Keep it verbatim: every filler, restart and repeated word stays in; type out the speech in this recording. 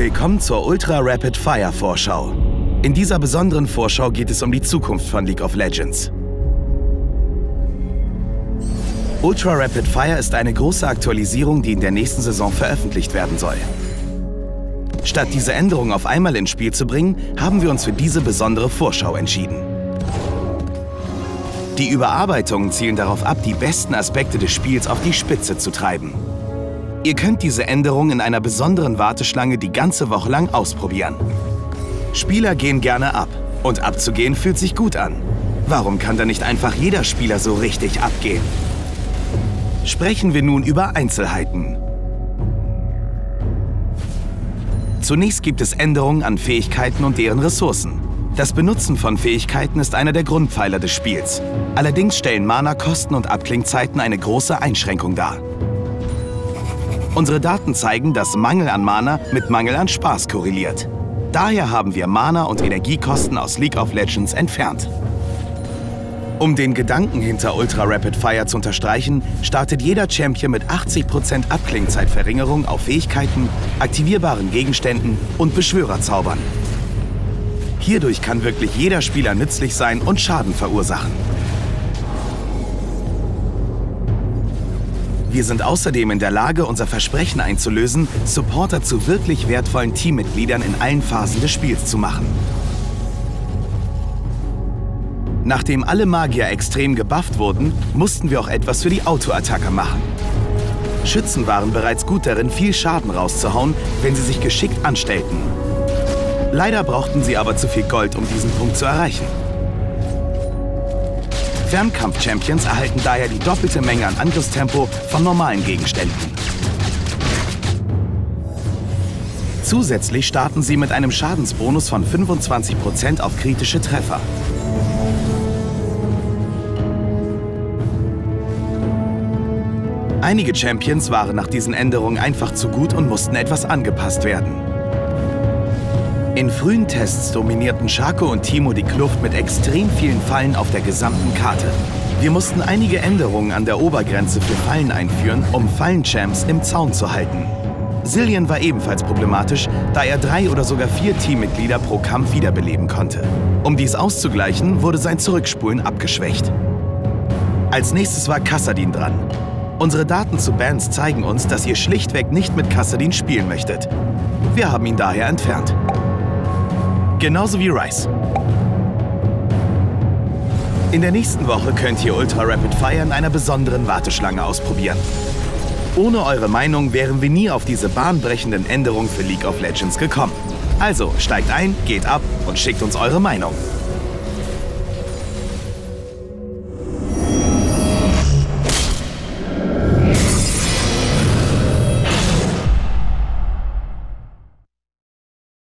Willkommen zur Ultra Rapid Fire Vorschau. In dieser besonderen Vorschau geht es um die Zukunft von League of Legends. Ultra Rapid Fire ist eine große Aktualisierung, die in der nächsten Saison veröffentlicht werden soll. Statt diese Änderung auf einmal ins Spiel zu bringen, haben wir uns für diese besondere Vorschau entschieden. Die Überarbeitungen zielen darauf ab, die besten Aspekte des Spiels auf die Spitze zu treiben. Ihr könnt diese Änderung in einer besonderen Warteschlange die ganze Woche lang ausprobieren. Spieler gehen gerne ab und abzugehen fühlt sich gut an. Warum kann da nicht einfach jeder Spieler so richtig abgehen? Sprechen wir nun über Einzelheiten. Zunächst gibt es Änderungen an Fähigkeiten und deren Ressourcen. Das Benutzen von Fähigkeiten ist einer der Grundpfeiler des Spiels. Allerdings stellen Mana-Kosten und Abklingzeiten eine große Einschränkung dar. Unsere Daten zeigen, dass Mangel an Mana mit Mangel an Spaß korreliert. Daher haben wir Mana- und Energiekosten aus League of Legends entfernt. Um den Gedanken hinter Ultra Rapid Fire zu unterstreichen, startet jeder Champion mit achtzig Prozent Abklingzeitverringerung auf Fähigkeiten, aktivierbaren Gegenständen und Beschwörerzaubern. Hierdurch kann wirklich jeder Spieler nützlich sein und Schaden verursachen. Wir sind außerdem in der Lage, unser Versprechen einzulösen, Supporter zu wirklich wertvollen Teammitgliedern in allen Phasen des Spiels zu machen. Nachdem alle Magier extrem gebufft wurden, mussten wir auch etwas für die Autoattacker machen. Schützen waren bereits gut darin, viel Schaden rauszuhauen, wenn sie sich geschickt anstellten. Leider brauchten sie aber zu viel Gold, um diesen Punkt zu erreichen. Fernkampf-Champions erhalten daher die doppelte Menge an Angriffstempo von normalen Gegenständen. Zusätzlich starten sie mit einem Schadensbonus von fünfundzwanzig Prozent auf kritische Treffer. Einige Champions waren nach diesen Änderungen einfach zu gut und mussten etwas angepasst werden. In frühen Tests dominierten Shaco und Teemo die Kluft mit extrem vielen Fallen auf der gesamten Karte. Wir mussten einige Änderungen an der Obergrenze für Fallen einführen, um Fallenchamps im Zaun zu halten. Zilean war ebenfalls problematisch, da er drei oder sogar vier Teammitglieder pro Kampf wiederbeleben konnte. Um dies auszugleichen, wurde sein Zurückspulen abgeschwächt. Als nächstes war Kassadin dran. Unsere Daten zu Bans zeigen uns, dass ihr schlichtweg nicht mit Kassadin spielen möchtet. Wir haben ihn daher entfernt. Genauso wie Ryze. In der nächsten Woche könnt ihr Ultra Rapid Fire in einer besonderen Warteschlange ausprobieren. Ohne eure Meinung wären wir nie auf diese bahnbrechenden Änderungen für League of Legends gekommen. Also steigt ein, geht ab und schickt uns eure Meinung.